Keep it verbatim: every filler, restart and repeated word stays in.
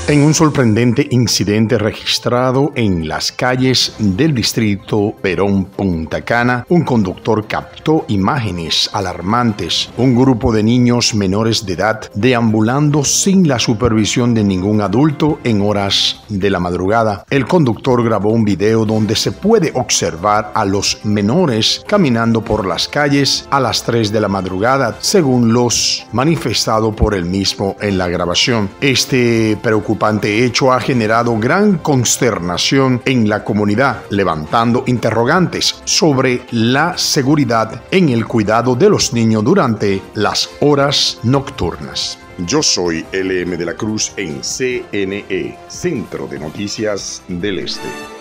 En un sorprendente incidente registrado en las calles del distrito Perón Punta Cana, un conductor captó imágenes alarmantes. Un grupo de niños menores de edad deambulando sin la supervisión de ningún adulto en horas de la madrugada. El conductor grabó un video donde se puede observar a los menores caminando por las calles a las tres de la madrugada, según los manifestado por él mismo en la grabación. Este preocupante hecho ha generado gran consternación en la comunidad, levantando interrogantes sobre la seguridad en el cuidado de los niños durante las horas nocturnas. Yo soy L M de la Cruz en C N E, Centro de Noticias del Este.